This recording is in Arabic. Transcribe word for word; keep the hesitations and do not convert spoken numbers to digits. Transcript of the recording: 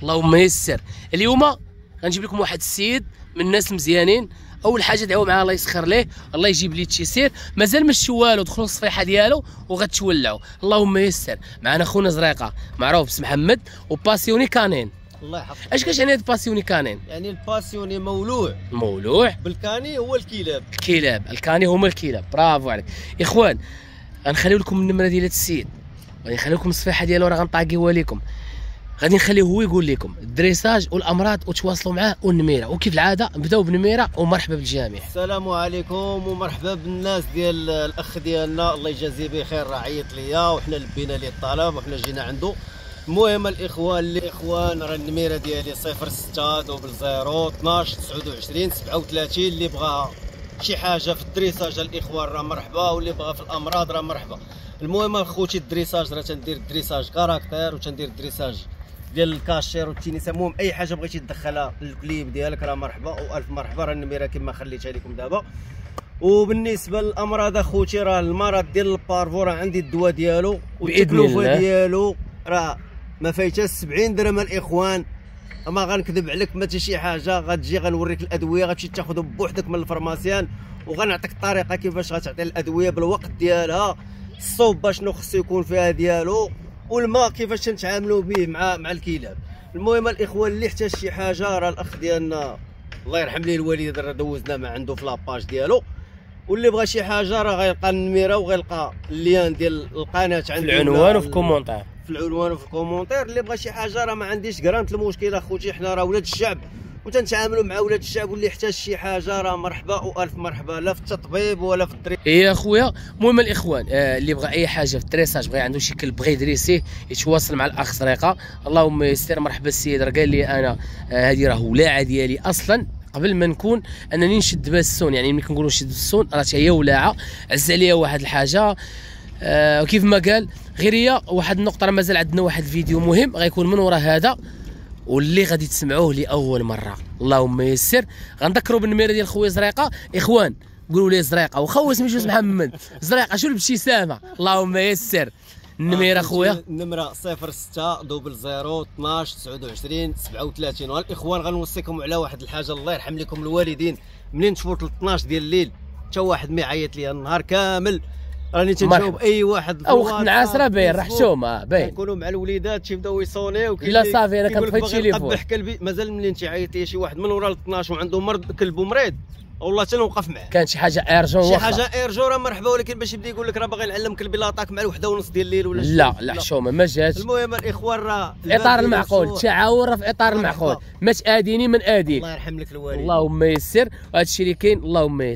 اللهم يسر. اليوم غنجيب لكم واحد السيد من الناس مزيانين. اول حاجه دعوا معاه الله يسخر ليه، الله يجيب ليه التيسير. مازال ما شتو والو، دخلوا الصفيحه ديالو وغتولعوا. اللهم يسر. معنا خونا زريقه معروف بس محمد وباسيوني كانين. الله يحفظك. اش كتعني هاد باسيوني كانين؟ يعني الباسيوني مولوع مولوع بالكاني هو الكلاب. الكلاب، الكاني هما الكلاب. برافو عليك اخوان. غنخليو لكم النمره ديال هاد السيد، غادي نخليو لكم الصفيحه ديالو راه غنطاقيوها لكم. غادي نخليه هو يقول لكم الدريساج والامراض وتواصلوا معاه والنميره. وكيف العاده نبداو بنميره. ومرحبا بالجميع. السلام عليكم ومرحبا بالناس ديال الاخ ديالنا الله يجازيه بخير، راه عيط ليا وحنا لبينا ليه الطلب وحنا جينا عنده. المهم الاخوان الاخوان راه النميره ديالي صفر ستة دوبل زيرو اثناش تسعة وعشرين سبعة وثلاثين. اللي بغى شي حاجه في الدريساج الاخوان راه مرحبا، واللي بغى في الامراض راه مرحبا. المهم اخوتي الدريساج راه تندير الدريساج كاركتير وتندير الدريساج ديال الكاشير والتينيس. المهم اي حاجه بغيتي تدخلها للكليب ديالك راه مرحبا والف مرحبا. راه النميره كما خليتها لكم دابا. وبالنسبه للامراض اخوتي راه المرض ديال البارفو راه عندي الدواء ديالو والتكلفه ديالو راه ما فايتاش سبعين درهم الاخوان. ما غنكذب عليك ما حتى شي حاجه. غتجي غنوريك الادويه غتمشي تاخذهم بوحدك من الفرماسيان، وغنعطيك الطريقه كيفاش غتعطي الادويه بالوقت ديالها، الصوبه شنو خصو يكون فيها ديالو، والماء كيفاش تنتعاملوا به مع مع الكلاب. المهم الاخوان اللي احتاج شي حاجه راه الاخ ديالنا الله يرحم ليه الوالد راه دوزنا ما عنده في لاباج ديالو. واللي بغى شي حاجه راه غيلقى النميره وغيلقى اللين ديال القناه عندي في العنوان وفي الكومونتير. في العنوان وفي الكومونتير. اللي بغى شي حاجه راه ما عنديش كرامت المشكل اخوتي، حنا راه ولاد الشعب وتنتعاملوا مع ولاد الشعب. واللي احتاج شي حاجه راه مرحبا والف مرحبا، لا في التطبيب ولا في الدري. ايه يا خويا. المهم الاخوان آه اللي بغى اي حاجه في الدريساج، بغى عنده شي كلب بغى يدريسيه، يتواصل مع الاخ زريقه. اللهم يسر. مرحبا السيد. راه قال لي انا هذه آه راه ولاعه ديالي اصلا قبل ما نكون انني نشد بها السون. يعني ملي كنقولوا نشد السون راه هي ولاعه. عز عليا واحد الحاجه آه وكيف ما قال غير هي واحد النقطه. راه مازال عندنا واحد الفيديو مهم غيكون من وراء هذا واللي غادي تسمعوه لاول مره. اللهم يسر. غنذكروا بالنميره ديال خويا زريقه. اخوان قولوا لي زريقه وخويا سميتو محمد زريقه شو الابتسامه. اللهم يسر. النميره خويا النمره صفر ستة دوبل زيرو اثناش تسعة وعشرين سبعة وثلاثين. والاخوان غنوصيكم على واحد الحاجه الله يرحم لكم الوالدين. منين تفوت اثناش ديال الليل حتى واحد ما يعيط لي النهار كامل راني تنجاوب اي واحد. او وقت النعاس راه باين راه حشومه باين. كنكونوا مع الوليدات تيبداو يصونيو لا صافي انا كنطفي التليفون نقبح كلبي. مازال منين تيعيط لي شي واحد من ورا اثناش وعنده مرض كلبو مريض والله تنوقف معاه. كان شي حاجه ايرجون شي حاجه ايرجون راه مرحبا. ولكن باش يبدا يقول لك راه باغي نعلم كلبي لاطاك مع الوحده ونص ديال الليل ولا لا لا حشومه ما جاتش. المهم الاخوان راه في اطار المعقول. التعاون راه في اطار المعقول. ما تاديني من اديك. الله يرحم لك الوالد. اللهم يسر. وهذا الشيء اللي كاين. اللهم يسر.